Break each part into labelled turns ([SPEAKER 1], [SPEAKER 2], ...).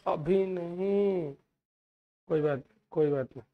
[SPEAKER 1] अभी नहीं, कोई बात, कोई बात नहीं।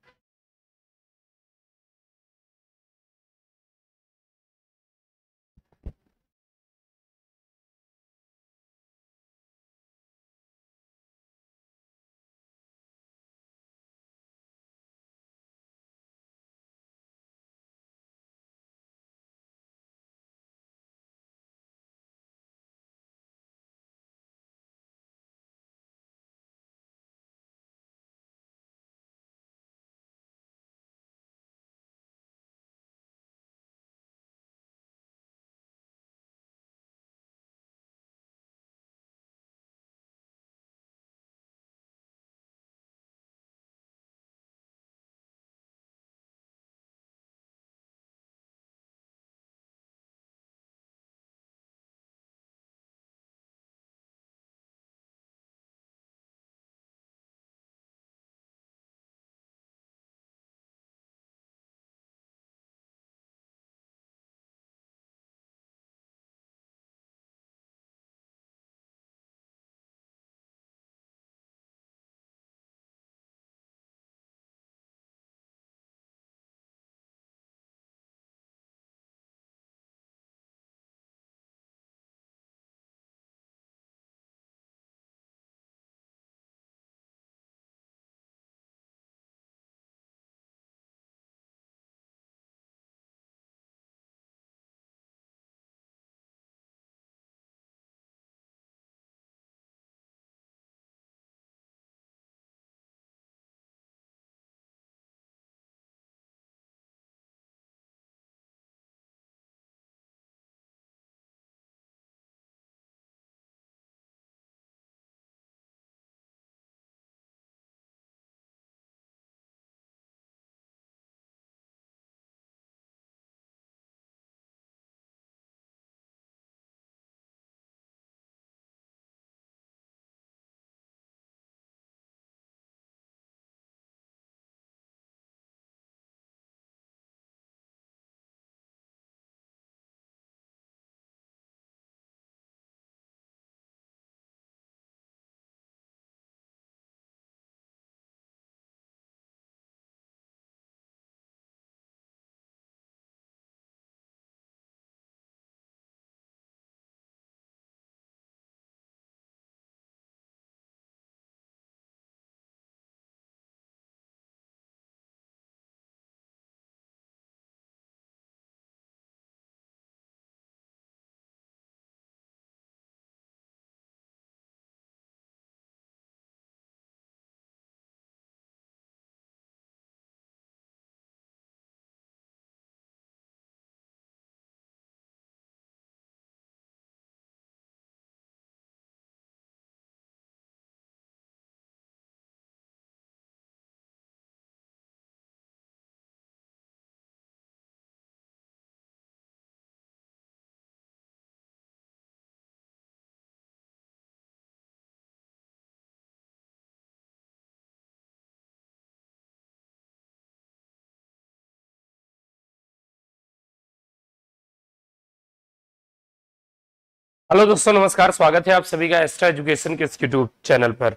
[SPEAKER 1] हेलो दोस्तों, नमस्कार। स्वागत है आप सभी का एक्स्ट्रा एजुकेशन के यूट्यूब चैनल पर।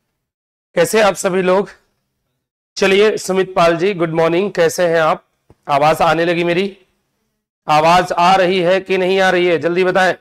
[SPEAKER 1] कैसे हैं आप सभी लोग? चलिए, सुमित पाल जी, गुड मॉर्निंग। कैसे हैं आप? आवाज आने लगी मेरी? आवाज आ रही है कि नहीं आ रही है? जल्दी बताएं।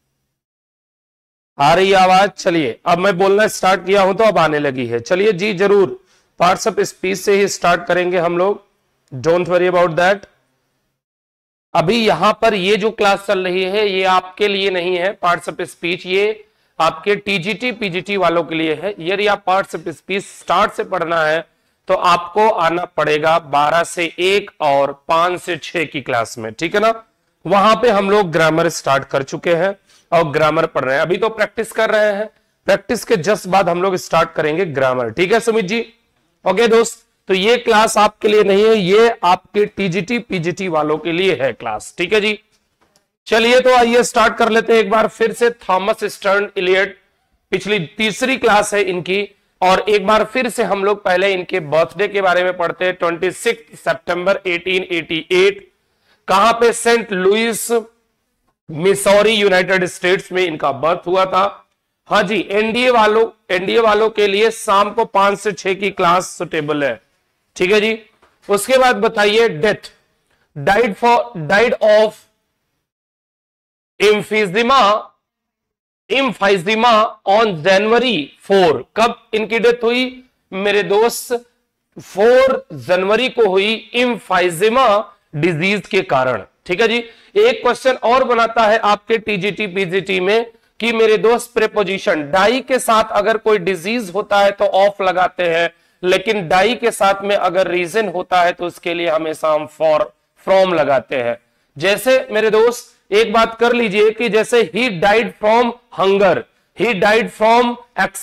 [SPEAKER 1] आ रही है आवाज? चलिए, अब मैं बोलना स्टार्ट किया हूं तो अब आने लगी है। चलिए जी, जरूर पार्ट्स ऑफ स्पीच से ही स्टार्ट करेंगे हम लोग। Don't worry about that. अभी यहां पर ये जो क्लास चल रही है ये आपके लिए नहीं है पार्ट्स ऑफ स्पीच, ये आपके टीजीटी पीजीटी वालों के लिए है। यदि आप पार्ट्स ऑफ स्पीच स्टार्ट से पढ़ना है तो आपको आना पड़ेगा 12 से 1 और 5 से 6 की क्लास में, ठीक है ना? वहां पे हम लोग ग्रामर स्टार्ट कर चुके हैं और ग्रामर पढ़ रहे हैं। अभी तो प्रैक्टिस कर रहे हैं, प्रैक्टिस के जस्ट बाद हम लोग स्टार्ट करेंगे ग्रामर। ठीक है सुमित जी? ओके दोस्त, तो ये क्लास आपके लिए नहीं है, ये आपके टीजीटी पीजीटी वालों के लिए है क्लास। ठीक है जी? चलिए, तो आइए स्टार्ट कर लेते हैं एक बार फिर से। थॉमस स्टर्न इलियट, पिछली तीसरी क्लास है इनकी, और एक बार फिर से हम लोग पहले इनके बर्थडे के बारे में पढ़ते हैं। 26 सितंबर 1888। कहां पे? Saint Louis, Missouri, United States में इनका बर्थ हुआ था। हाँ जी, एनडीए वालों के लिए शाम को 5 से 6 की क्लास सुटेबल है। ठीक है जी। उसके बाद बताइए death, died of emphysema on January 4। कब इनकी डेथ हुई मेरे दोस्त? 4 जनवरी को हुई इम्फाइजिमा डिजीज के कारण। ठीक है जी। एक क्वेश्चन और बनाता है आपके टीजीटी पीजीटी में कि मेरे दोस्त प्रेपोजिशन डाई के साथ अगर कोई डिजीज होता है तो ऑफ लगाते हैं, लेकिन डाई के साथ में अगर रीजन होता है तो उसके लिए हमेशा हम फ्रॉम लगाते हैं। जैसे मेरे दोस्त एक बात कर लीजिए कि जैसे he died from hunger, he died from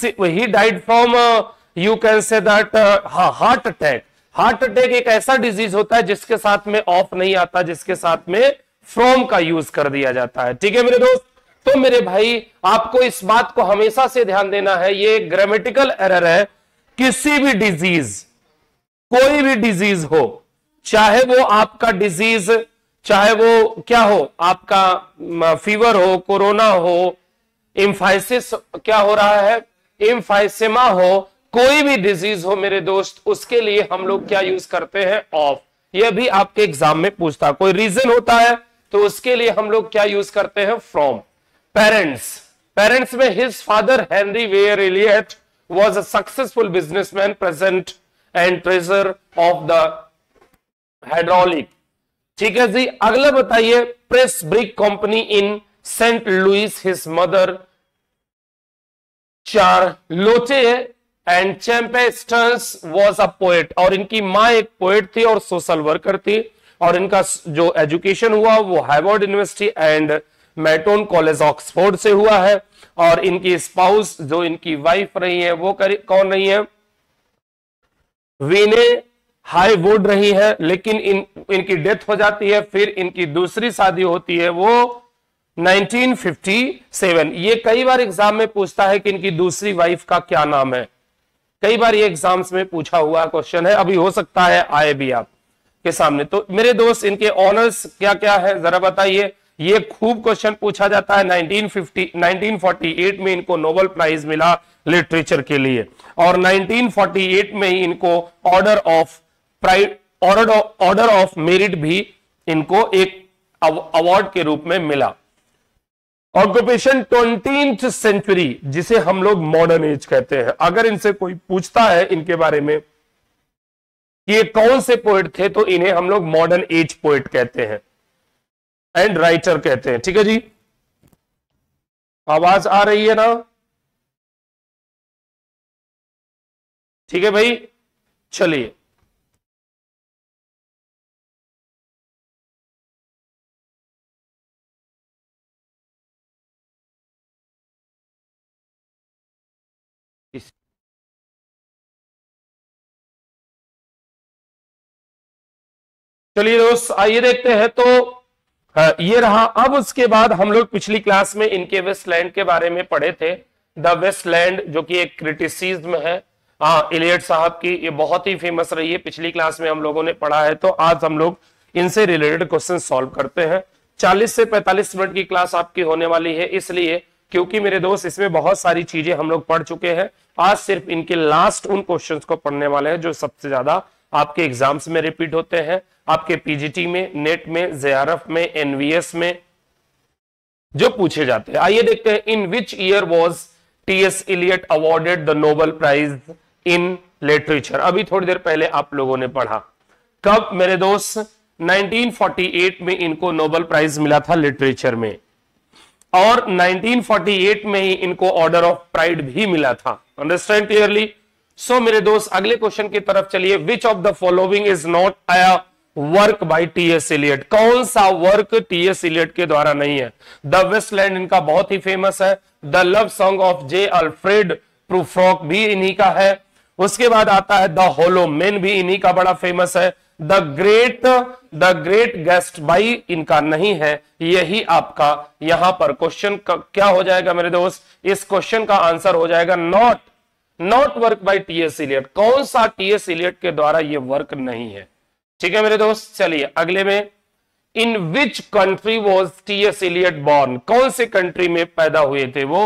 [SPEAKER 1] you can say that heart attack. Heart attack एक ऐसा डिजीज होता है जिसके साथ में ऑफ नहीं आता, जिसके साथ में फ्रॉम का यूज कर दिया जाता है। ठीक है मेरे दोस्त। तो मेरे भाई आपको इस बात को हमेशा से ध्यान देना है, ये ग्रामेटिकल एरर है। किसी भी डिजीज, कोई भी डिजीज हो, चाहे वो आपका डिजीज, चाहे वो क्या हो, आपका फीवर हो, कोरोना हो, इम्फाइसिस क्या हो रहा है, इम्फाइसेमा हो, कोई भी डिजीज हो मेरे दोस्त, उसके लिए हम लोग क्या यूज करते हैं? ऑफ। यह भी आपके एग्जाम में पूछता, कोई रीजन होता है तो उसके लिए हम लोग क्या यूज करते हैं? फ्रॉम। पेरेंट्स में his father Henry Ware Eliot was a successful businessman, president and treasurer of the hydraulic। ठीक है जी। अगला बताइए, press brick company in Saint Louis, his mother Charlotte and Champe Stearns was a poet. और इनकी मां एक पोएट थी और सोशल वर्कर थी, और इनका जो एजुकेशन हुआ वो Harvard University and Merton College Oxford से हुआ है। और इनकी स्पाउस जो इनकी वाइफ रही है वो कौन रही है? वीने हाईवुड रही है, लेकिन इनकी डेथ हो जाती है। फिर इनकी दूसरी शादी होती है वो 1957। ये कई बार एग्जाम में पूछता है कि इनकी दूसरी वाइफ का क्या नाम है। कई बार ये एग्जाम्स में पूछा हुआ क्वेश्चन है, अभी हो सकता है आए भी आपके सामने। तो मेरे दोस्त इनके ऑनर्स क्या क्या है जरा बताइए। ये खूब क्वेश्चन पूछा जाता है। 1948 में इनको नोबेल प्राइज मिला लिटरेचर के लिए, और 1948 में ही इनको ऑर्डर ऑफ मेरिट भी इनको एक अवार्ड के रूप में मिला। ऑक्यूपेशन 20th सेंचुरी, जिसे हम लोग मॉडर्न एज कहते हैं। अगर इनसे कोई पूछता है इनके बारे में कि ये कौन से पोएट थे, तो इन्हें हम लोग मॉडर्न एज पोएट कहते हैं एंड राइटर कहते हैं। ठीक है जी। आवाज आ रही है ना? ठीक है भाई, चलिए। चलिए दोस्त आइए देखते हैं। तो ये रहा। अब उसके बाद हम लोग पिछली क्लास में इनके वेस्टलैंड के बारे में पढ़े थे। द वेस्टलैंड जो कि एक क्रिटिसिज्म है इलियट साहब की, ये बहुत ही फेमस रही है, पिछली क्लास में हम लोगों ने पढ़ा है। तो आज हम लोग इनसे रिलेटेड क्वेश्चन सॉल्व करते हैं। 40 से 45 मिनट की क्लास आपकी होने वाली है, इसलिए क्योंकि मेरे दोस्त इसमें बहुत सारी चीजें हम लोग पढ़ चुके हैं। आज सिर्फ इनके लास्ट उन क्वेश्चंस को पढ़ने वाले हैं जो सबसे ज्यादा आपके एग्जाम्स में रिपीट होते हैं, आपके पीजीटी में, नेट में, जेआरएफ में, एनवीएस में जो पूछे जाते हैं। आइए देखते हैं। In which year was TS Eliot awarded the Nobel Prize in literature? अभी थोड़ी देर पहले आप लोगों ने पढ़ा। कब मेरे दोस्त? 1948 में इनको नोबेल प्राइज मिला था लिटरेचर में, और 1948 में ही इनको ऑर्डर ऑफ प्राइड भी मिला था। Understand clearly? सो मेरे दोस्त अगले क्वेश्चन की तरफ चलिए। Which of the following is not a work by TS Eliot? कौन सा वर्क टीएस इलियट के द्वारा नहीं है? द वेस्टलैंड इनका बहुत ही फेमस है। The love song of J Alfred Prufrock भी इन्हीं का है। उसके बाद आता है द होलो मैन, भी इन्हीं का बड़ा फेमस है। द ग्रेट गेस्ट बाई इनका नहीं है। यही आपका यहां पर क्वेश्चन क्या हो जाएगा मेरे दोस्त? इस क्वेश्चन का आंसर हो जाएगा not work by TS Eliot. कौन सा टीएस इलियट के द्वारा यह वर्क नहीं है? ठीक है मेरे दोस्त। चलिए अगले में, in which country was TS Eliot born? कौन से कंट्री में पैदा हुए थे वो?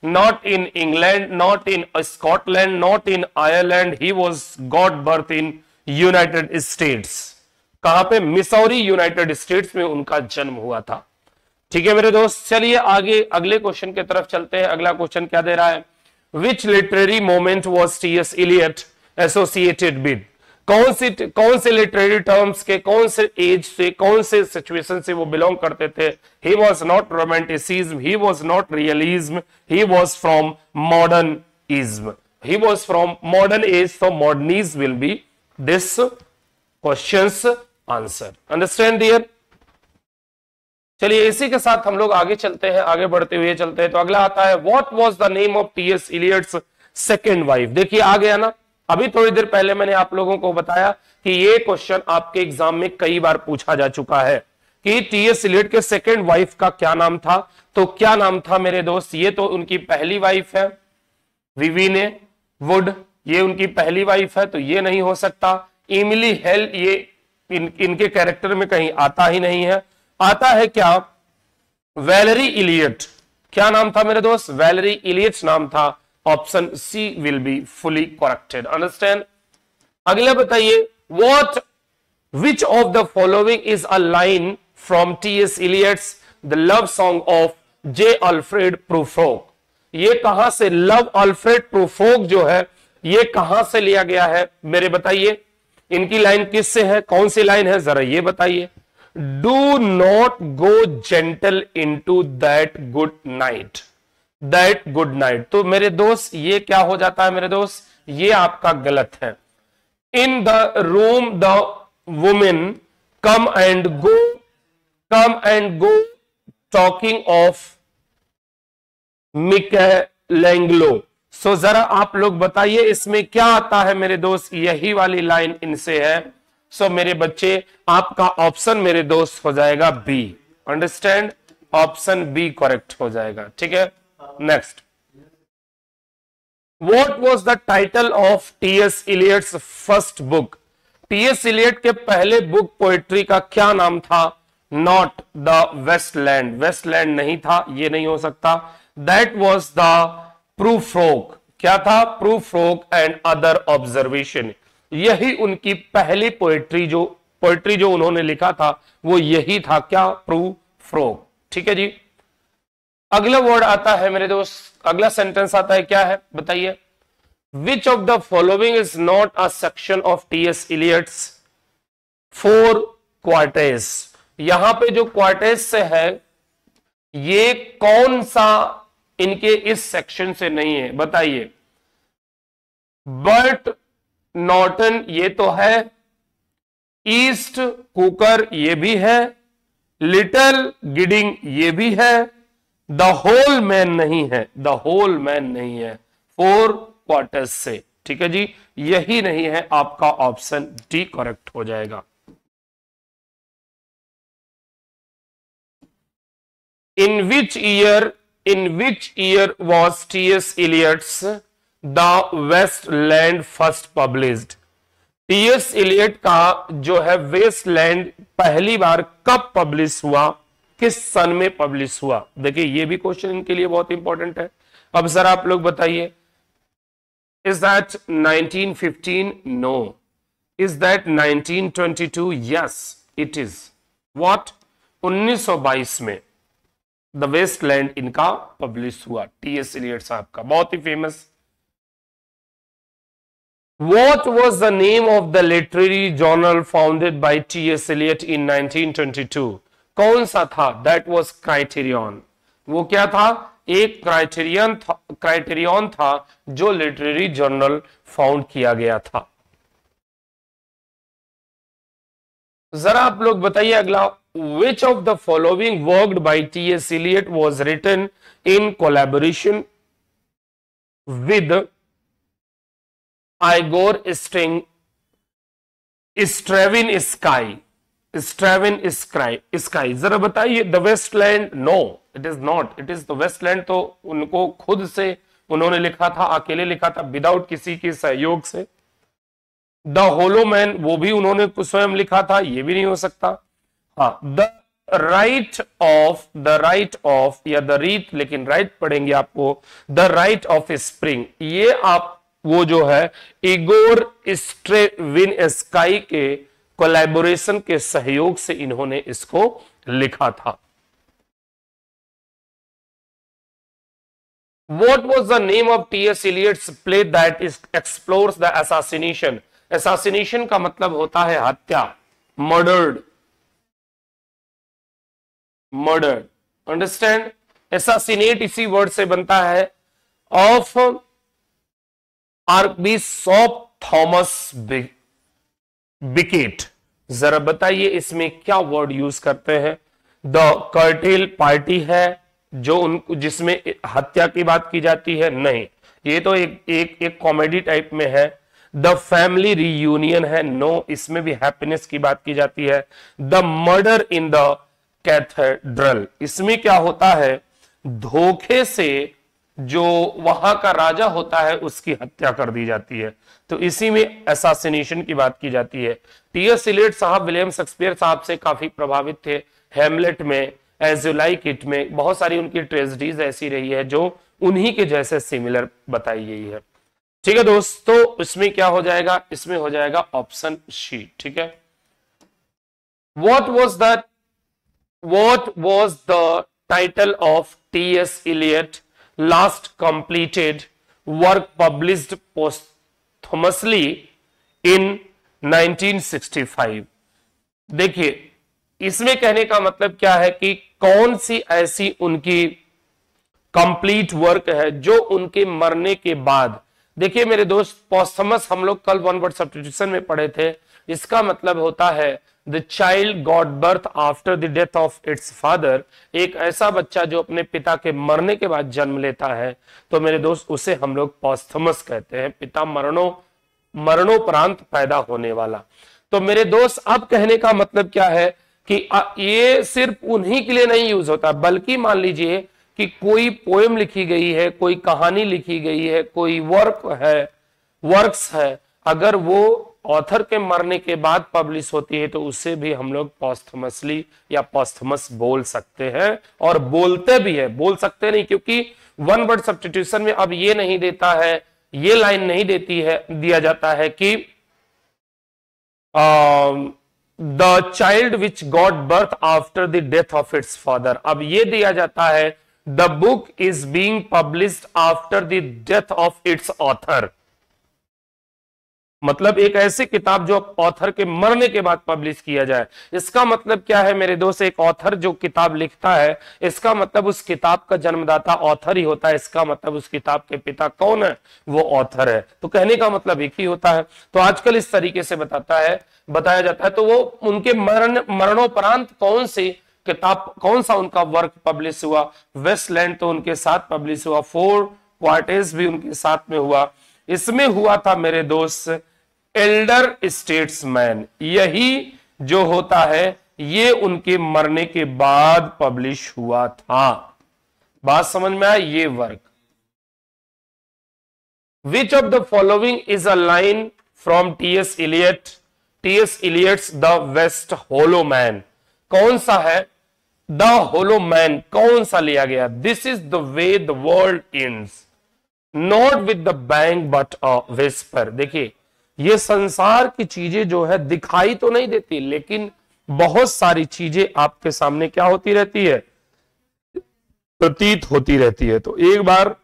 [SPEAKER 1] not in England, not in Scotland, not in Ireland. He was got birth in United States. कहां पे? मिसौरी, यूनाइटेड स्टेट्स में उनका जन्म हुआ था। ठीक है मेरे दोस्त, चलिए आगे अगले क्वेश्चन की तरफ चलते हैं। अगला क्वेश्चन क्या दे रहा है? Which literary moment was T.S. Eliot associated with? कौन से लिटरेरी टर्म्स के, कौन से एज से, कौन से सिचुएशन से वो बिलोंग करते थे? He was not romanticism, he was not realism, he was from modernism, he was from modern age. So modernism will be this questions answer. Understand dear? चलिए इसी के साथ हम लोग आगे चलते हैं, आगे बढ़ते हुए चलते हैं। तो अगला आता है, what was the name of TS. Eliot's second wife? देखिए आ गया ना, अभी थोड़ी देर पहले मैंने आप लोगों को बताया कि ये क्वेश्चन आपके एग्जाम में कई बार पूछा जा चुका है कि टी.एस. इलियट के सेकंड वाइफ का क्या नाम था। तो क्या नाम था मेरे दोस्त? ये तो उनकी पहली वाइफ है विविने वुड, ये उनकी पहली वाइफ है, तो ये नहीं हो सकता। इमिली हेल, ये इनके कैरेक्टर में कहीं आता ही नहीं है। आता है क्या? Valerie Eliot. क्या नाम था मेरे दोस्त? वैलेरी इलियट नाम था। Option C will be fully corrected. Understand? अगले बताइए, what which of the following is a line from TS. Eliot's the love song of J. Alfred Prufrock? ये कहां से लव अल्फ्रेड प्रूफोक जो है ये कहां से लिया गया है मेरे बताइए? इनकी लाइन किससे है? कौन सी लाइन है जरा ये बताइए। Do not go gentle into that good night, that good night. तो मेरे दोस्त ये क्या हो जाता है मेरे दोस्त? ये आपका गलत है। In the room the women come and go talking of Michelangelo. So जरा आप लोग बताइए इसमें क्या आता है मेरे दोस्त? यही वाली लाइन इनसे है। सो मेरे बच्चे आपका ऑप्शन मेरे दोस्त हो जाएगा B. Understand? Option B correct हो जाएगा। ठीक है, next, what was the title of TS. Eliot's first book? TS. Eliot के पहले बुक पोएट्री का क्या नाम था? नॉट द वेस्टलैंड, वेस्टलैंड नहीं था, ये नहीं हो सकता। That was the Prufrock. क्या था? Prufrock and other observation. यही उनकी पहली पोएट्री जो उन्होंने लिखा था वो यही था। क्या? प्रूफ्रोग। ठीक है जी। अगला वर्ड आता है मेरे दोस्त, अगला सेंटेंस आता है, क्या है बताइए? Which of the following is not a section of TS. Eliot's Four Quartets? यहां पे जो क्वार्टेस से है ये कौन सा इनके इस सेक्शन से नहीं है बताइए? बर्ट नॉर्टन ये तो है, ईस्ट कुकर ये भी है, लिटिल गिडिंग ये भी है, द होल मैन नहीं है, द होल मैन नहीं है फोर क्वार्टर्स से। ठीक है जी, यही नहीं है, आपका ऑप्शन डी करेक्ट हो जाएगा। In which year was TS. Eliot's the Waste Land first published? TS. Eliot का जो है वेस्टलैंड पहली बार कब पब्लिश हुआ, किस सन में पब्लिश हुआ? देखिए ये भी क्वेश्चन इनके लिए बहुत इंपॉर्टेंट है। अब जरा आप लोग बताइए, is that 1915? No. Is that 1922? Yes it is. What? 1922 में द वेस्टलैंड इनका पब्लिश हुआ, टी.एस. इलियट साहब का, बहुत ही फेमस। What was the name of the literary journal founded by T.S. Eliot in 1922? कौन सा था? That was Criterion। वो क्या था? एक क्राइटेरियन था जो लिटरेरी जर्नल फाउंड किया गया था। जरा आप लोग बताइए अगला, which of the following worked by T.S. Eliot was written in collaboration with Igor Stravinsky? स्काई जरा बताइए। The Westland? No it is not, it is the Waste Land तो उनको खुद से उन्होंने लिखा था, अकेले लिखा था विदाउट किसी के सहयोग से। द होलो मैन वो भी उन्होंने स्वयं लिखा था, ये भी नहीं हो सकता। हाँ, द राइट ऑफ या द रीत, लेकिन राइट पढ़ेंगे आपको, द राइट ऑफ स्प्रिंग। ये आप वो जो है इगोर स्ट्रेविन्स्की के कोलैबोरेशन के सहयोग से इन्होंने इसको लिखा था। What was the name of T.S. Eliot's play that explores the assassination? Assassination का मतलब होता है हत्या, murdered, understand? Assassinate इसी वर्ड से बनता है, of आर्कबिशप थॉमस बिकेट। जरा बताइए इसमें क्या वर्ड यूज करते हैं? द कर्टेल पार्टी है जो उनको जिसमें हत्या की बात की जाती है? नहीं, ये तो एक कॉमेडी टाइप में है। द फैमिली रीयूनियन है? नो, इसमें भी हैप्पीनेस की बात की जाती है। The murder in the cathedral, इसमें क्या होता है? धोखे से जो वहां का राजा होता है उसकी हत्या कर दी जाती है, तो इसी में असैसिनेशन की बात की जाती है। टी.एस. इलियट साहब विलियम शेक्सपियर साहब से काफी प्रभावित थे। हेमलेट में, एज यू लाइक इट में बहुत सारी उनकी ट्रेजेडीज ऐसी रही है जो उन्हीं के जैसे सिमिलर बताई गई है। ठीक है दोस्तों, इसमें क्या हो जाएगा? इसमें हो जाएगा ऑप्शन सी। ठीक है, what was the title of T.S. Eliot last completed work published posthumously in 1965? देखिए, इसमें कहने का मतलब क्या है कि कौन सी ऐसी उनकी कंप्लीट वर्क है जो उनके मरने के बाद। देखिए मेरे दोस्त, पोस्थमस हम लोग कल वन वर्ड सब्स्टिट्यूशन में पढ़े थे, इसका मतलब होता है the child got birth after the death of its father. एक ऐसा बच्चा जो अपने पिता के मरने के बाद जन्म लेता है, तो मेरे दोस्त उसे हम लोग पोस्थमस कहते हैं, पिता मरणोपरांत पैदा होने वाला। तो मेरे दोस्त, अब कहने का मतलब क्या है कि ये सिर्फ उन्हीं के लिए नहीं यूज होता, बल्कि मान लीजिए कि कोई पोएम लिखी गई है, कोई कहानी लिखी गई है, कोई वर्क्स है, अगर वो ऑथर के मरने के बाद पब्लिश होती है तो उससे भी हम लोग पोस्थमसली या पोस्थमस बोल सकते हैं, और बोलते भी है। बोल सकते नहीं क्योंकि वन वर्ड सब्स्टिट्यूशन में अब ये नहीं देता है, ये लाइन नहीं दिया जाता है कि the child which got birth after the death of its father. अब ये दिया जाता है the book is being published after the death of its author. मतलब एक ऐसी किताब जो ऑथर के मरने के बाद पब्लिश किया जाए। इसका मतलब क्या है मेरे दोस्त? एक ऑथर जो किताब लिखता है, इसका मतलब उस किताब का जन्मदाता ऑथर ही होता है। इसका मतलब उस किताब के पिता कौन है? वो ऑथर है। तो कहने का मतलब एक ही होता है। तो आजकल इस तरीके से बताया जाता है। तो वो उनके मरणोपरांत कौन सी किताब, कौन सा उनका वर्क पब्लिश हुआ? वेस्टलैंड तो उनके साथ पब्लिश हुआ, 4 क्वार्टर्स भी उनके साथ में हुआ। इसमें हुआ था मेरे दोस्त एल्डर स्टेट्समैन। यही जो होता है ये उनके मरने के बाद पब्लिश हुआ था। बात समझ में आया? ये work. Which of the following is a line from TS. Eliot's the west hollow man? कौन सा है द होलो मैन? कौन सा लिया गया? This is the way the world ends, not with the bang but a whisper. देखिए, ये संसार की चीजें जो है दिखाई तो नहीं देती, लेकिन बहुत सारी चीजें आपके सामने क्या होती रहती है? प्रतीत होती रहती है। तो एक बार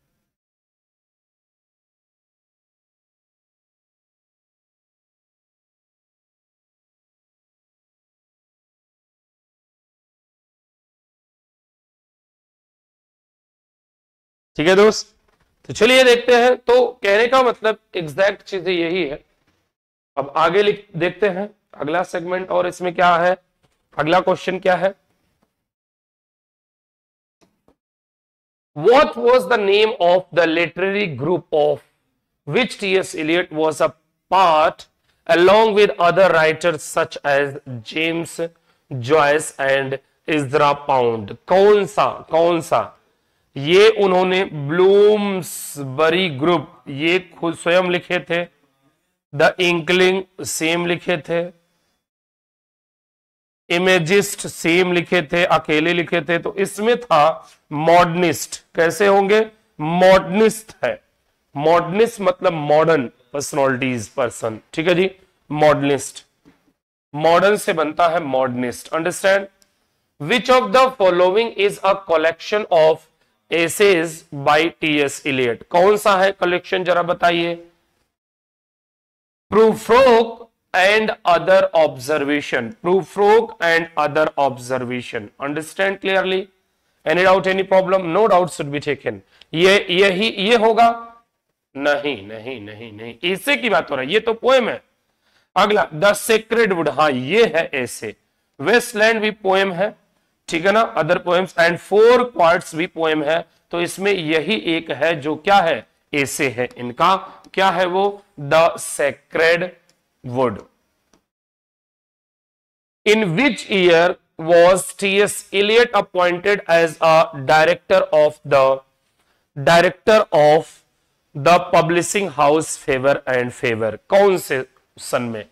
[SPEAKER 1] ठीक है दोस्त, तो चलिए देखते हैं। तो कहने का मतलब एग्जैक्ट चीजें यही है। अब आगे देखते हैं अगला सेगमेंट, और इसमें क्या है? अगला क्वेश्चन क्या है? What was the name of the literary group of which T.S. Eliot was a part along with other writers such as James Joyce and Ezra Pound? कौन सा? ये उन्होंने ब्लूम्सबरी ग्रुप, ये खुद स्वयं लिखे थे। द इंकलिंग सेम लिखे थे। इमेजिस्ट सेम लिखे थे, अकेले लिखे थे, तो इसमें था मॉडर्निस्ट। कैसे होंगे? मॉडर्निस्ट है। मॉडर्निस्ट मतलब मॉडर्न पर्सनॉलिटीज, पर्सन, ठीक है जी। मॉडर्निस्ट, मॉडर्न से बनता है modernist. Understand? Which of the following is a collection of essays by TS. Eliot? कौन सा है कलेक्शन, जरा बताइए। प्रूफ्रोक and other observation, proof-roke and other observation. Understand clearly? Any doubt, any problem? No doubt should be taken. ये होगा? नहीं नहीं नहीं नहीं, ऐसे की बात हो रहा है, ये तो पोएम है। अगला द सेक्रेड वुड, हाँ ये है ऐसे। वेस्टलैंड भी पोएम है, ठीक है ना। Other poems and Four Quartets भी पोएम है, तो इसमें यही एक है जो क्या है, ऐसे है इनका। क्या है वो? The sacred wood. In which year was T.S. Eliot appointed as a director of the publishing house Faber and Faber? कौन से सन में?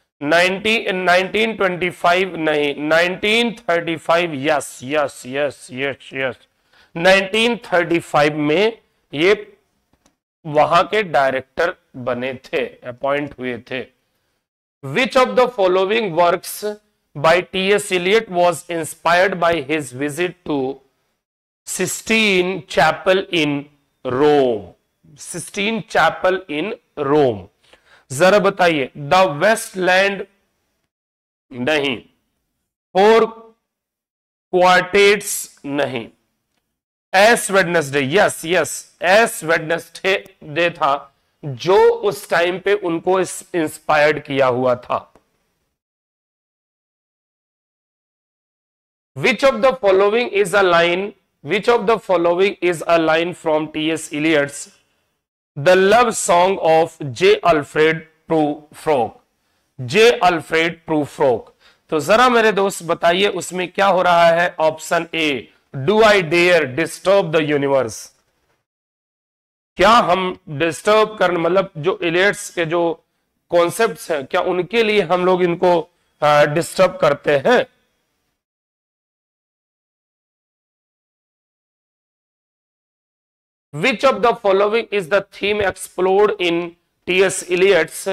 [SPEAKER 1] 1925 नहीं, 1935। Yes yes yes yes yes, 1935 में ये वहां के डायरेक्टर बने थे, अपॉइंट हुए थे। Which of the following works by T.S. Eliot was inspired by his visit to Sistine Chapel in Rome? Sistine Chapel in Rome, जरा बताइए। द वेस्टलैंड नहीं, फोर क्वार्टेट्स नहीं, Ash Wednesday, yes yes, Ash Wednesday था जो उस time पे उनको inspired किया हुआ था। Which of the following is a line, which of the following is a line from TS. Eliot's the love song of J Alfred Prufrock? J Alfred Prufrock, तो जरा मेरे दोस्त बताइए उसमें क्या हो रहा है। Option A, do I dare disturb the universe? क्या हम डिस्टर्ब करने, मतलब जो इलियट्स के जो कॉन्सेप्ट्स हैं, क्या उनके लिए हम लोग इनको डिस्टर्ब करते हैं? Which of the following is the theme explored in TS. Eliot's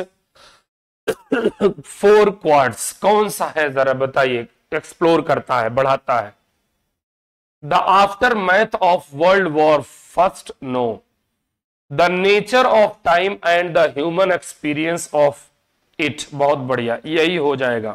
[SPEAKER 1] four quartets? कौन सा है, जरा बताइए, एक्सप्लोर करता है, बढ़ाता है। The aftermath of world war first? No. The nature of time and the human experience of it? बहुत बढ़िया, यही हो जाएगा।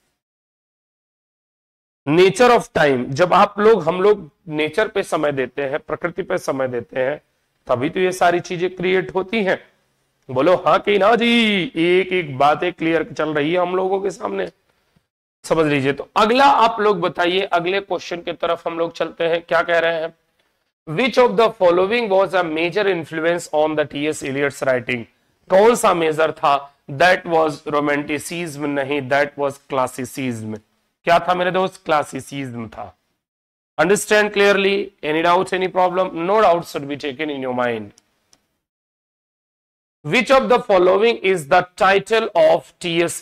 [SPEAKER 1] नेचर ऑफ टाइम, जब हम लोग नेचर पे समय देते हैं, प्रकृति पे समय देते हैं, तभी तो ये सारी चीजें क्रिएट होती हैं। बोलो हाँ कि ना जी, एक एक बातें क्लियर चल रही है हम लोगों के सामने, समझ लीजिए। तो अगला आप लोग बताइए, अगले क्वेश्चन की तरफ हम लोग चलते हैं। क्या कह रहे हैं? Which of the following was a major influence on the T.S. Eliot's writing? कौन सा मेजर था? That was romanticism नहीं, that was classicism। क्या था मेरे दोस्त? classicism था। Understand clearly? Any doubts, any problem? No doubts should be taken in your mind. Which of the following is the title of T.S.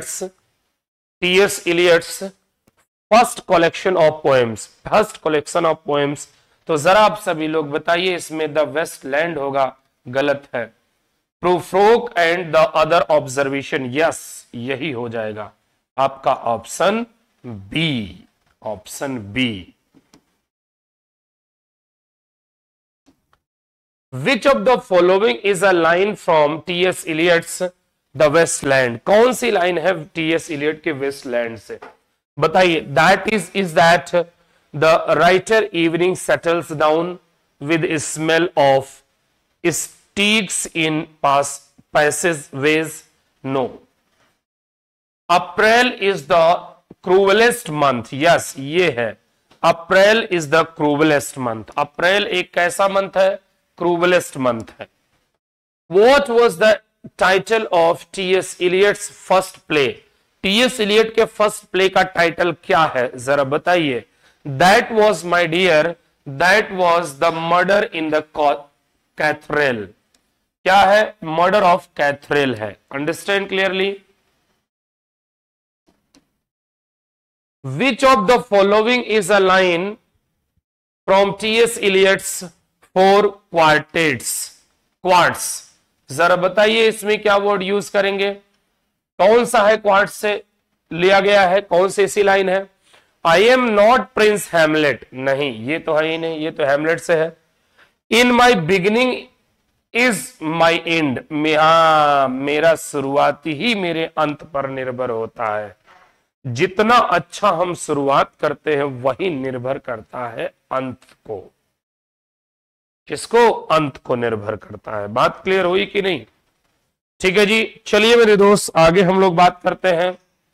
[SPEAKER 1] Eliot's first collection of poems? First collection of poems, तो जरा आप सभी लोग बताइए, इसमें the Westland होगा, गलत है। Prufrock and the other observation, yes यही हो जाएगा आपका option B, option B. Which of the following is a line from TS. Eliot's the waste land? कौन सी लाइन है टी.एस. इलियट के वेस्टलैंड से, बताइए। That is that the writer evening settles down with a smell of sticks in passageways? No. April is the cruelest month, yes ये है, April is the cruelest month। April एक कैसा month है? cruelest month है। What was the title of T.S. Eliot's first play? T.S. Eliot के first play का title क्या है, जरा बताइए। That was, my dear, that was the murder in the cathedral। क्या है? murder of cathedral है। Understand clearly? Which of the following is a line from TS. Eliot's 4 quartets? Quartets, जरा बताइए इसमें क्या वर्ड यूज करेंगे, कौन सा है क्वार्ट्स से लिया गया है, कौन सी ऐसी लाइन है? I am not prince Hamlet, नहीं ये तो है ही नहीं, ये तो हैमलेट से है। In my beginning is my end, मेरा शुरुआती ही मेरे अंत पर निर्भर होता है। जितना अच्छा हम शुरुआत करते हैं वही निर्भर करता है अंत को। किसको? अंत को निर्भर करता है। बात क्लियर हुई कि नहीं? ठीक है जी, चलिए मेरे दोस्त आगे हम लोग बात करते हैं।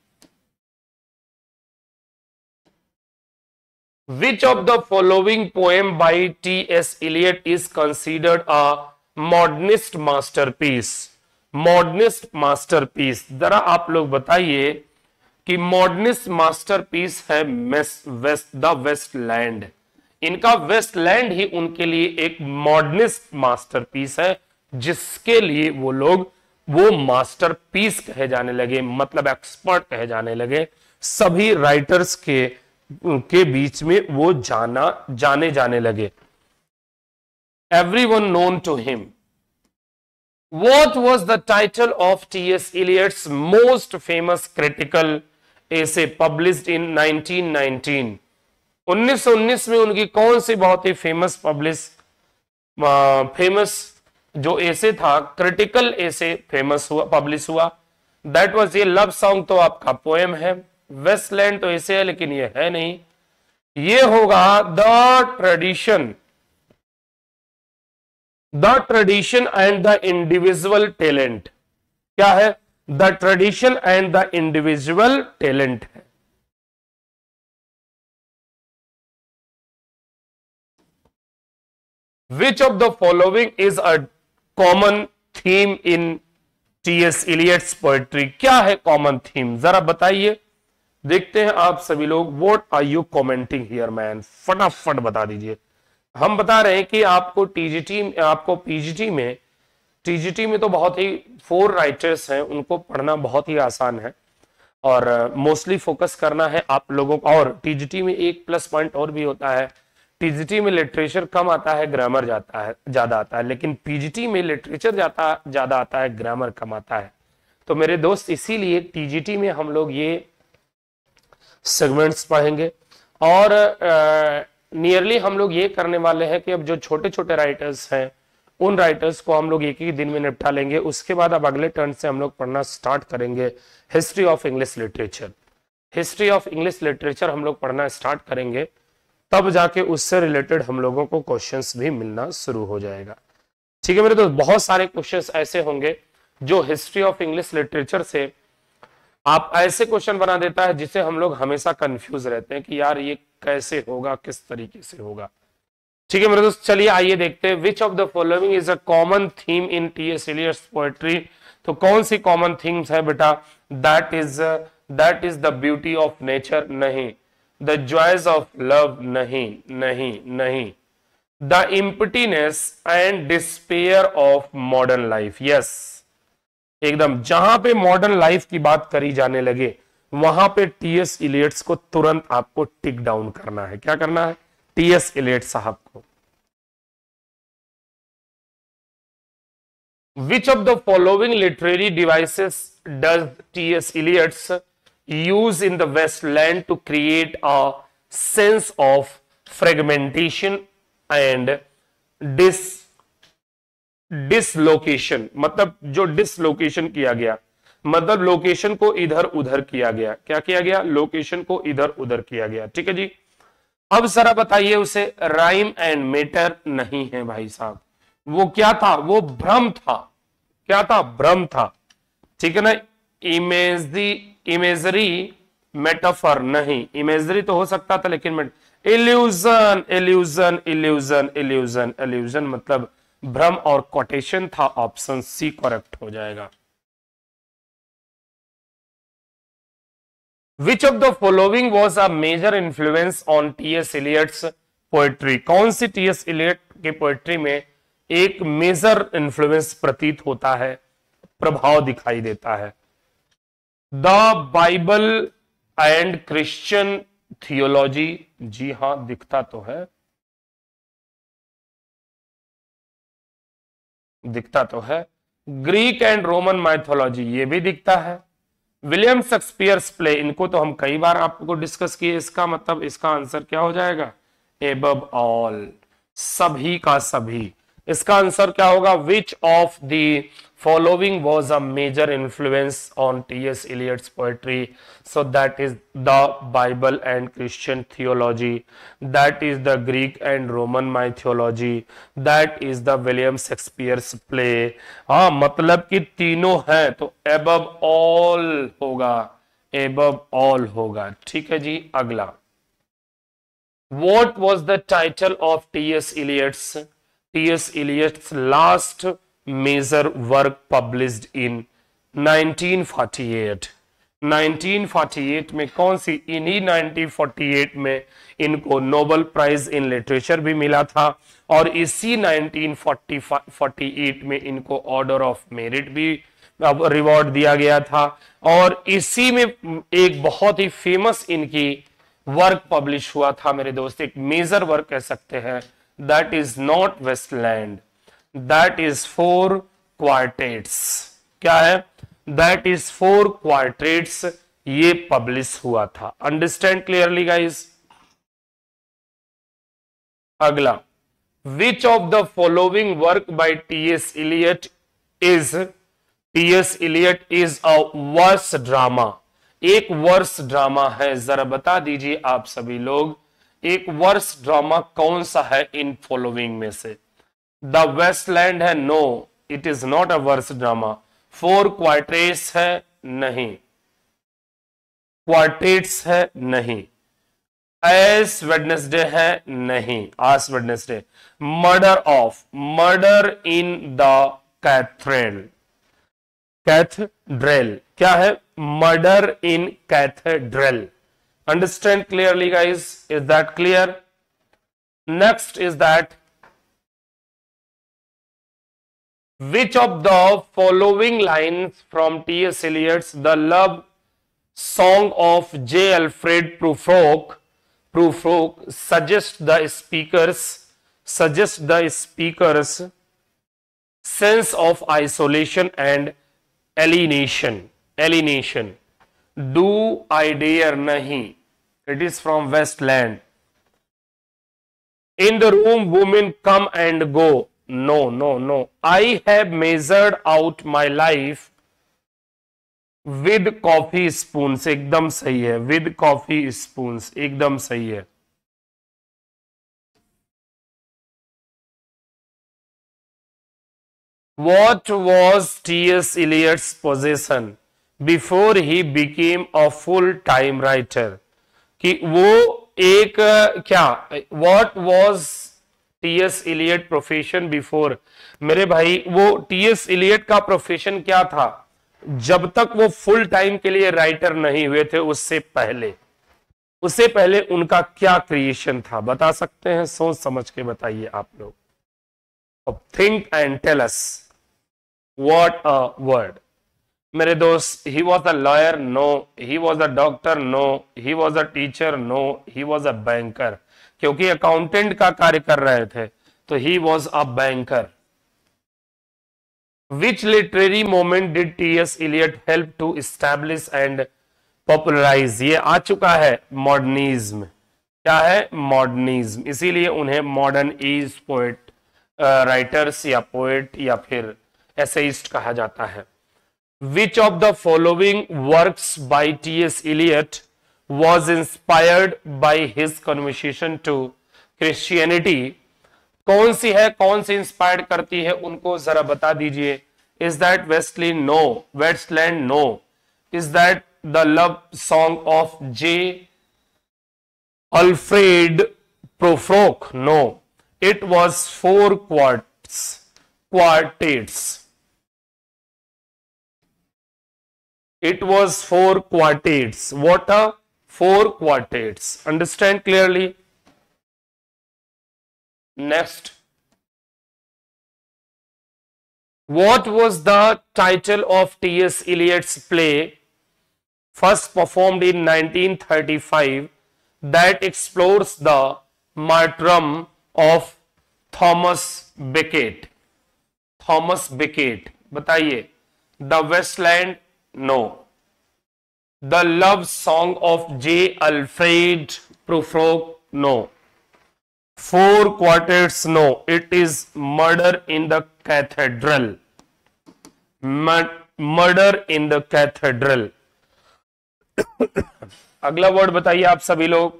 [SPEAKER 1] Which of the following poem by T.S. Eliot is considered a modernist masterpiece? Modernist masterpiece, जरा आप लोग बताइए कि मॉडर्निस्ट मास्टरपीस है द वेस्टलैंड। इनका वेस्टलैंड ही उनके लिए एक मॉडर्निस्ट मास्टरपीस है, जिसके लिए वो लोग वो मास्टरपीस कहे जाने लगे, मतलब एक्सपर्ट कहे जाने लगे। सभी राइटर्स के बीच में वो जाने जाने लगे। Everyone known to him. What was the title of T.S. Eliot's most famous critical essay published in 1919? 1919 में उनकी कौन सी बहुत ही फेमस जो एसे था, क्रिटिकल एसे पब्लिश हुआ? दैट वाज ये लव सॉन्ग तो आपका पोएम है, वेस्टलैंड तो एसे है लेकिन ये है नहीं, ये होगा the tradition and the individual talent. क्या है? The tradition and the individual talent है। Which of the following is a common theme in T.S. Eliot's poetry? क्या है कॉमन थीम, जरा बताइए। देखते हैं आप सभी लोग, What are you commenting here man? फटाफट बता दीजिए। हम बता रहे हैं कि आपको पीजीटी में तो बहुत ही 4 राइटर्स हैं, उनको पढ़ना बहुत ही आसान है और मोस्टली फोकस करना है आप लोगों को। और टीजीटी में एक प्लस पॉइंट और भी होता है, टीजीटी में लिटरेचर कम आता है, ग्रामर ज्यादा आता है, लेकिन पीजीटी में लिटरेचर ज्यादा आता है, ग्रामर कम आता है। तो मेरे दोस्त इसीलिए टीजीटी में हम लोग ये सेगमेंट्स पढ़ेंगे और नियरली हम लोग ये करने वाले हैं कि अब जो छोटे छोटे राइटर्स हैं उन राइटर्स को हम लोग एक ही दिन में निपटा लेंगे। उसके बाद अब अगले टर्न से हम लोग पढ़ना स्टार्ट करेंगे history of English literature. History of English literature हम लोग पढ़ना स्टार्ट करेंगे, तब जाके उससे रिलेटेड हम लोगों को क्वेश्चंस भी मिलना शुरू हो जाएगा। ठीक है मेरे दोस्त, बहुत सारे क्वेश्चंस ऐसे होंगे जो हिस्ट्री ऑफ इंग्लिश लिटरेचर से आप ऐसे क्वेश्चन बना देता है जिसे हम लोग हमेशा कंफ्यूज रहते हैं कि यार ये कैसे होगा, किस तरीके से होगा। ठीक है मेरे दोस्त, चलिए आइए देखते हैं। Which of the following is a common theme in TS. Eliot's poetry? तो कौन सी कॉमन थीम्स है बेटा? That is the beauty of nature, नहीं। द जॉयज ऑफ लव, नहीं नहीं नहीं। The emptiness and despair of modern life, yes एकदम। जहां पे मॉडर्न लाइफ की बात करी जाने लगे वहां पे टी.एस. इलियट्स को तुरंत आपको टिक डाउन करना है। क्या करना है? टी.एस. इलियट साहब को। Which of the following literary devices does TS. Eliot's use in the Westland to create a sense of fragmentation and dislocation? मतलब जो डिसलोकेशन किया गया, मतलब लोकेशन को इधर उधर किया गया। क्या किया गया? लोकेशन को इधर उधर किया गया। ठीक है जी, अब जरा बताइए उसे। राइम एंड मेटर नहीं है भाई साहब, वो क्या था? वो भ्रम था। क्या था? भ्रम था। ठीक है ना। इमेजरी मेटाफर नहीं, इमेजरी तो हो सकता था लेकिन illusion illusion illusion illusion illusion मतलब भ्रम और कोटेशन था। ऑप्शन सी करेक्ट हो जाएगा। Which of the following was a major influence on TS. Eliot's poetry? कौन सी टी.एस. एलियट की पोएट्री में एक मेजर इन्फ्लुएंस प्रतीत होता है, प्रभाव दिखाई देता है? The Bible and Christian theology, जी हां दिखता तो है, दिखता तो है। ग्रीक एंड रोमन माइथोलॉजी, ये भी दिखता है। विलियम शेक्सपियर्स प्ले, इनको तो हम कई बार आपको डिस्कस किए, इसका मतलब इसका आंसर क्या हो जाएगा? एबव ऑल, सभी का सभी। इसका आंसर क्या होगा? Which of the following was a major influence on TS. Eliot's poetry? So that is the Bible and Christian theology, that is the Greek and Roman mythology, that is the William Shakespeare's play. हाँ, मतलब कि तीनों हैं तो above all होगा, above all होगा। ठीक है जी, अगला। What was the title of T.S. Eliot's last major work published in 1948? 1948 में कौन सी? इन्हीं 1948 में इनको नोबेल प्राइज इन लिटरेचर भी मिला था और इसी 1948 में इनको ऑर्डर ऑफ मेरिट भी रिवॉर्ड दिया गया था और इसी में एक बहुत ही फेमस इनकी वर्क पब्लिश हुआ था मेरे दोस्त, एक मेजर वर्क कह सकते हैं, that is not waste land, that is 4 quartets. क्या है? दैट इज 4 क्वार्टेट्स, ये पब्लिश हुआ था। Understand clearly guys? अगला, which of the following work by TS. Eliot is a verse drama? एक वर्स ड्रामा है, जरा बता दीजिए आप सभी लोग, एक वर्स ड्रामा कौन सा है इन फॉलोइंग में से? द वेस्टलैंड है? No, it is not a verse drama. 4 quartets है? नहीं। क्वार्टेट्स है? नहीं। एस वेडनेसडे है? नहीं। Ash Wednesday. Murder in the cathedral, cathedral क्या है? Murder in cathedral. Understand clearly guys? Is that clear? Next is that which of the following lines from T.S. Eliot's The Love Song of J. Alfred Prufrock suggest the speaker's sense of isolation and alienation? Do I dare? Nahi. It is from Westland. In the room women come and go. No. I have measured out my life with coffee spoons. एकदम सही है, with coffee spoons एकदम सही है। What was T.S. Eliot's possession before he became a full-time writer? कि वो एक क्या, What was T.S. Eliot profession before? मेरे भाई, वो T.S. Eliot का प्रोफेशन क्या था जब तक वो फुल टाइम के लिए राइटर नहीं हुए थे? उससे पहले उनका क्या क्रिएशन था? बता सकते हैं? सोच समझ के बताइए आप लोग। Think and tell us. What a word. मेरे दोस्त, he was a lawyer? No. He was a doctor? No. He was a teacher? No. He was a banker, क्योंकि अकाउंटेंट का कार्य कर रहे थे, तो he was a banker. Which literary moment did TS. Eliot help to establish and popularise? ये आ चुका है, मॉडर्निज्म। क्या है? मॉडर्निज्म। इसीलिए उन्हें मॉडर्न एज पोएट राइटर्स या पोएट या फिर एसेइस्ट कहा जाता है। Which of the following works by T.S. Eliot was inspired by his conversion to Christianity? कौन सी है, कौन सी इंस्पायर्ड करती है उनको, जरा बता दीजिए। Is that Westland? No. Westland? No. Is that the love song of J. Alfred Prufrock? No. It was 4 quartets. It was 4 quartets. What are 4 quartets? Understand clearly? Next. What was the title of T.S. Eliot's play first performed in 1935 that explores the martyrdom of Thomas Becket? Thomas Becket बताइए. The Westland no. The love song of J Alfred Prufrock no. Four quartets no. It is murder in the cathedral. Murder in the cathedral. अगला word बताइए आप सभी लोग.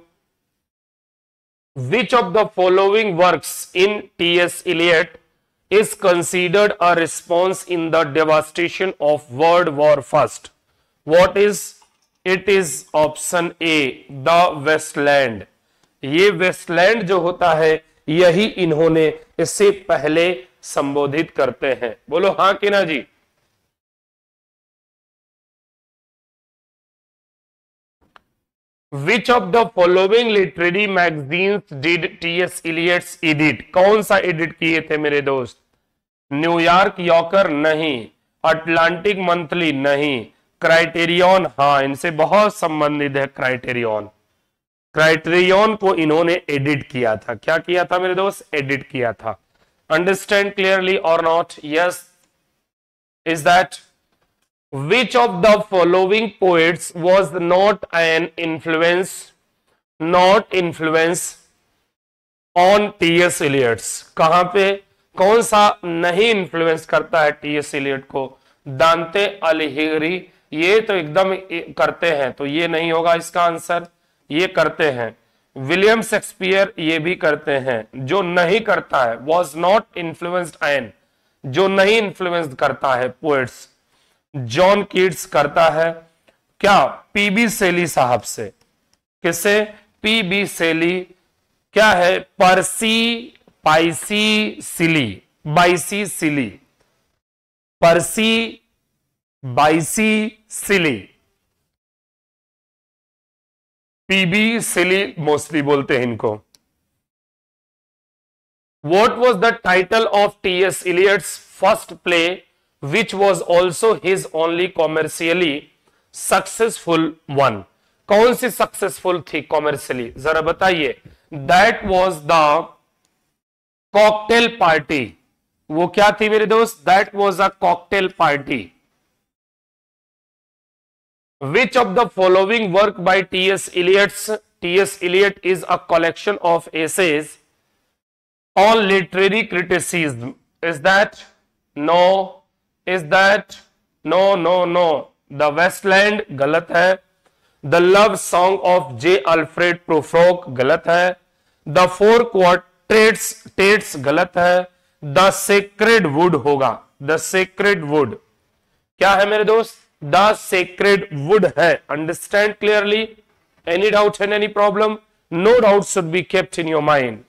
[SPEAKER 1] Which of the following works in TS. Eliot is considered a response in the devastation of World War First? What is it? Is option A, the Westland. ये waste land जो होता है यही इन्होंने इससे पहले संबोधित करते हैं. बोलो हां कि ना जी. Which of the following literary magazines did T.S. Eliot's edit? कौन सा एडिट किए थे मेरे दोस्त? न्यूयॉर्क यॉर्कर नहीं. अटलांटिक मंथली नहीं. क्राइटेरियन हां, इनसे बहुत संबंधित है क्राइटेरियन. क्राइटेरियन को इन्होंने एडिट किया था. क्या किया था मेरे दोस्त? एडिट किया था. Understand clearly or not? Yes. Is that which of the following poets was not influence on T.S. Eliot? कहां पे कौन सा नहीं इन्फ्लुएंस करता है टी.एस. इलियट को? दांते अलिघिरी ये तो एकदम करते हैं, तो ये नहीं होगा इसका आंसर. ये करते हैं. विलियम शेक्सपियर ये भी करते हैं. जो नहीं करता है was not influenced एन, जो नहीं इन्फ्लुएंस करता है पोएट्स. जॉन कीट्स करता है. क्या? पीबी सेली साहब से. किससे? PB Shelley. क्या है? Percy Bysshe Shelley, Bysshe Shelley. Percy Bysshe Shelley. PB Shelley mostly बोलते हैं इनको. What was the title of T.S. Eliot's first play which was also his only commercially successful one? कौन सी सक्सेसफुल थी commercially? जरा बताइए. That was the cocktail party. वो क्या थी मेरे दोस्त? That was a cocktail party. Which of the following work by TS. Eliot's? TS. Eliot is a collection of essays on literary criticism. Is that? No. Is that? No no no. The waste land गलत है. The love song of J Alfred Prufrock गलत है. The four quartets गलत है. The sacred wood होगा. The sacred wood क्या है मेरे दोस्त? द सेक्रेड वुड है. Understand clearly? Any doubt and any problem? No doubt should be kept in your mind.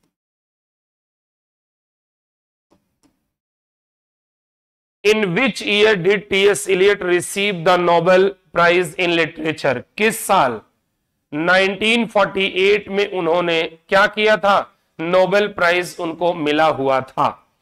[SPEAKER 1] In which year did T.S. Eliot receive the Nobel Prize in Literature? किस साल? 1948 में उन्होंने क्या किया था? नोबेल प्राइज उनको मिला हुआ था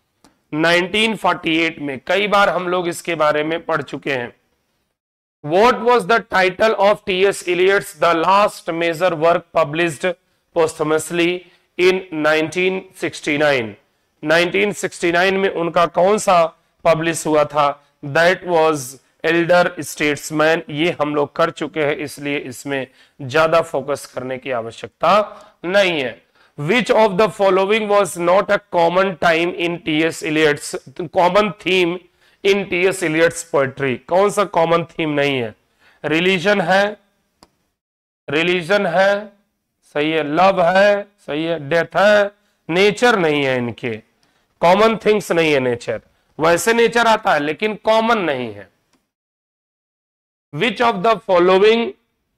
[SPEAKER 1] 1948 में. कई बार हम लोग इसके बारे में पढ़ चुके हैं. What was the title of T.S. Eliot's the last major work published posthumously in 1969? 1969 में उनका कौन सा पब्लिश हुआ था? That was elder statesman. ये हम लोग कर चुके हैं, इसलिए इसमें ज्यादा फोकस करने की आवश्यकता नहीं है. Which of the following was not a common time in TS. Eliot's? Common theme in TS. Eliot's poetry. कौन सा कॉमन थीम नहीं है? रिलीजन है. रिलीजन है, सही है. लव है, सही है. डेथ है. नेचर नहीं है. इनके कॉमन थिंग्स नहीं है. नेचर वैसे नेचर आता है लेकिन कॉमन नहीं है. Which of the following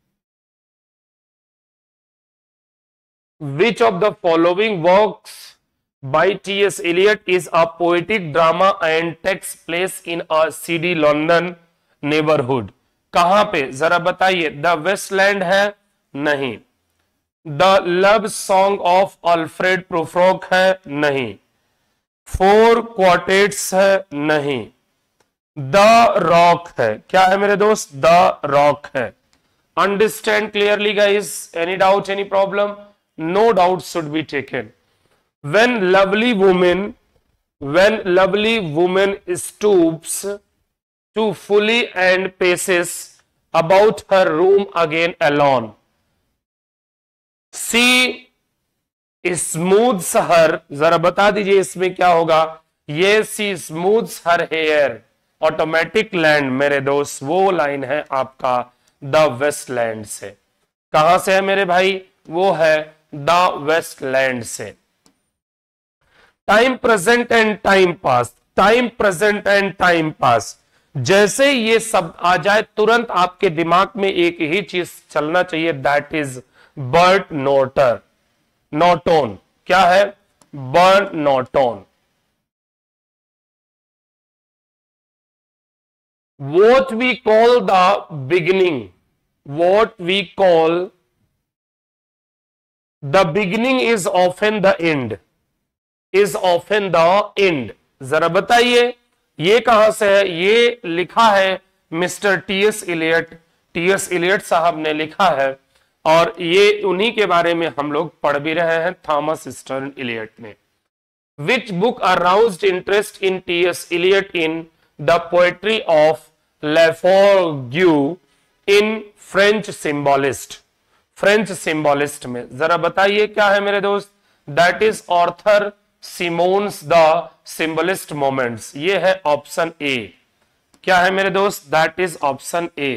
[SPEAKER 1] works by TS. Eliot is a poetic drama and takes place in a seedy London neighbourhood? कहां पे जरा बताइए. द वेस्टलैंड है? नहीं. The love song of Alfred Prufrock है? नहीं. फोर क्वार्टेट्स है? नहीं. द रॉक है। क्या है मेरे दोस्त? द रॉक है। Understand clearly guys? Any doubt, any problem? No doubt should be taken. when lovely woman stoops to fully and paces about her room again alone, she smooths her, जरा बता दीजिए इसमें क्या होगा? ये she smooths her hair, automatic land मेरे दोस्त, वो लाइन है आपका द वेस्टलैंड से। कहां से है मेरे भाई? वो है द वेस्टलैंड से। Time present and time past, time present and time past, जैसे ये शब्द आ जाए तुरंत आपके दिमाग में एक ही चीज चलना चाहिए, दैट इज बर्ट नॉर्टन। क्या है? Burnt Norton. What we call the beginning, what we call the beginning is often the end, is often the end। जरा बताइए ये कहां से है? ये लिखा है mister TS Eliot, TS Eliot साहब ने लिखा है, और ये उन्हीं के बारे में हम लोग पढ़ भी रहे हैं, थॉमस स्टर्न इलियट ने। Which book aroused interest in T.S. Eliot in the poetry of Laforgue in French Symbolist? French symbolist में जरा बताइए क्या है मेरे दोस्त? That is Arthur Symons the symbolist moments. ये है ऑप्शन ए। क्या है मेरे दोस्त? That is option A.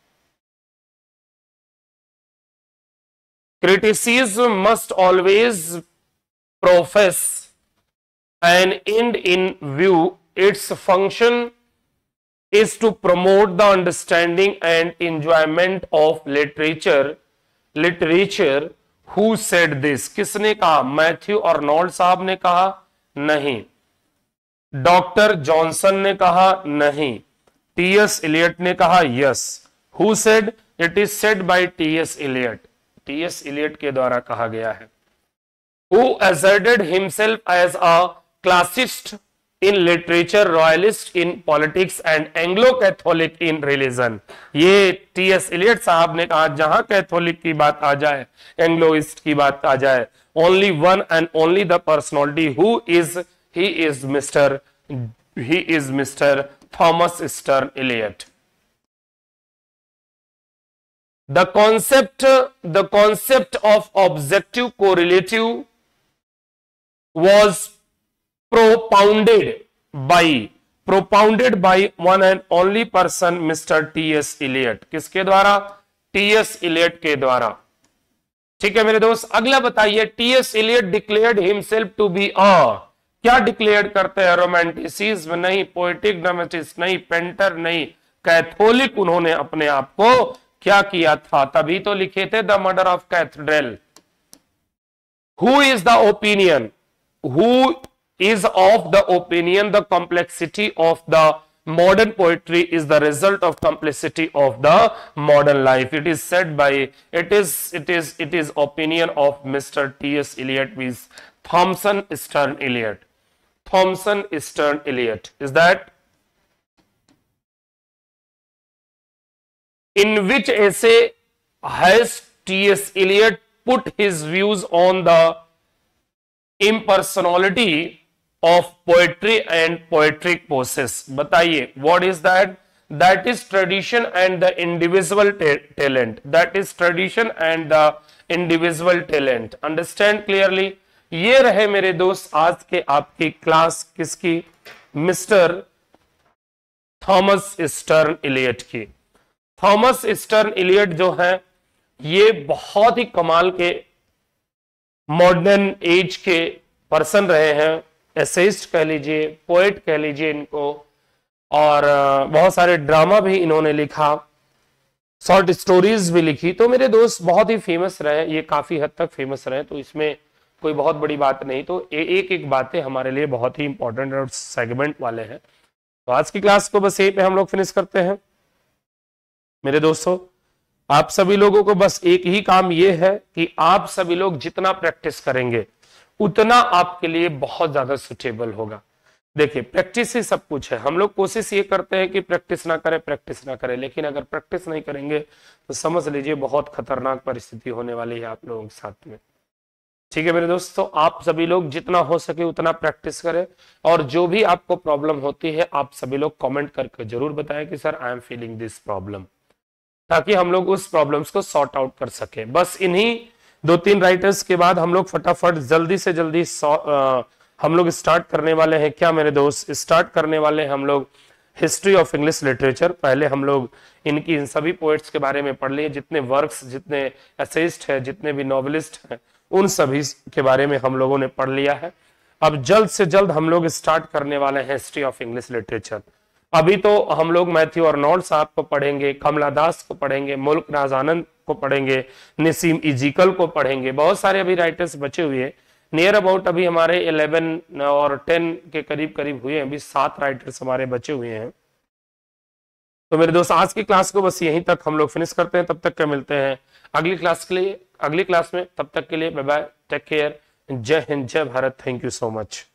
[SPEAKER 1] Criticism must always profess an end in view, its function is to promote the understanding and enjoyment of literature। who said this? किसने कहा? Matthew Arnold साहब ने कहा? नहीं। डॉक्टर जॉनसन ने कहा? नहीं। टीएस इलियट ने कहा? Yes. Who said? It is said by TS Eliot, TS Eliot के द्वारा कहा गया है। Who asserted himself as a classicist in literature, royalist in politics and Anglo-Catholic in religion। ये टीएस इलियट साहब ने कहा, जहां कैथोलिक की बात आ जाए, एंग्लोइस्ट की बात आ जाए, only one and only the personality who is he is Mr. Thomas Stern Eliot। The concept of objective correlative was propounded by one and only person, Mr. T.S. Eliot। किसके द्वारा? T.S. Eliot के द्वारा। ठीक है मेरे दोस्त, अगला बताइए। T.S. Eliot declared himself to be a, क्या डिक्लेयर करते हैं? रोमांटिसिज्म नहीं, पोएटिक ड्रामेटिस्ट नहीं, पेंटर नहीं, कैथोलिक उन्होंने अपने आप को क्या किया था, तभी तो लिखे थे the murder of cathedral. Who is the opinion, who is of the opinion the complexity of the modern poetry is the result of complexity of the modern life? It is said by, it is opinion of Mr. T.S. Eliot with Thomson Stern Eliot। Thomson Stern Eliot is that? In which essay has T.S. Eliot put his views on the impersonality of poetry and poetic process? बताइए, what is that? That is tradition and the individual talent। That is tradition and the individual talent। Understand clearly? ये रहे मेरे दोस्त आज के आपकी class किसकी? Mister Thomas Stearns Eliot की। थॉमस स्टर्न इलियट जो है ये बहुत ही कमाल के मॉडर्न एज के पर्सन रहे हैं, एसेइस्ट कह लीजिए, पोएट कह लीजिए इनको, और बहुत सारे ड्रामा भी इन्होंने लिखा, शॉर्ट स्टोरीज भी लिखी। तो मेरे दोस्त बहुत ही फेमस रहे, ये काफी हद तक फेमस रहे, तो इसमें कोई बहुत बड़ी बात नहीं। तो एक एक बातें हमारे लिए बहुत ही इंपॉर्टेंट और सेगमेंट वाले हैं। तो आज की क्लास को बस यहीं पे हम लोग फिनिश करते हैं मेरे दोस्तों। आप सभी लोगों को बस एक ही काम ये है कि आप सभी लोग जितना प्रैक्टिस करेंगे उतना आपके लिए बहुत ज्यादा सुटेबल होगा। देखिए प्रैक्टिस ही सब कुछ है। हम लोग कोशिश ये करते हैं कि प्रैक्टिस ना करें, लेकिन अगर प्रैक्टिस नहीं करेंगे तो समझ लीजिए बहुत खतरनाक परिस्थिति होने वाली है आप लोगों के साथ में। ठीक है मेरे दोस्त, तो आप सभी लोग जितना हो सके उतना प्रैक्टिस करें, और जो भी आपको प्रॉब्लम होती है आप सभी लोग कमेंट करके जरूर बताएं कि sir I am feeling this problem, ताकि हम लोग उस प्रॉब्लम्स को सॉर्ट आउट कर सके। बस इन्हीं 2-3 राइटर्स के बाद हम लोग फटाफट जल्दी से जल्दी हम लोग स्टार्ट करने वाले हैं। क्या मेरे दोस्त, स्टार्ट करने वाले हैं हम लोग हिस्ट्री ऑफ इंग्लिश लिटरेचर। पहले हम लोग इनकी इन सभी पोएट्स के बारे में पढ़ लिए, जितने वर्क्स, जितने एसेइस्ट है, जितने भी नॉवेलिस्ट हैं, उन सभी के बारे में हम लोगों ने पढ़ लिया है। अब जल्द से जल्द हम लोग स्टार्ट करने वाले हैं हिस्ट्री ऑफ इंग्लिश लिटरेचर। अभी तो हम लोग मैथ्यू अर्नोल्ड साहब को पढ़ेंगे, कमला दास को पढ़ेंगे, मुल्क राज आनंद को पढ़ेंगे, नसीम इजिकल को पढ़ेंगे, बहुत सारे अभी राइटर्स बचे हुए हैं। नियर अबाउट अभी हमारे 11 और 10 के करीब करीब हुए हैं, अभी 7 राइटर्स हमारे बचे हुए हैं। तो मेरे दोस्त आज की क्लास को बस यहीं तक हम लोग फिनिश करते हैं, तब तक के मिलते हैं अगली क्लास के लिए, अगली क्लास में। तब तक के लिए बाय बाय, टेक केयर, जय हिंद, जय Bharat, thank you so much.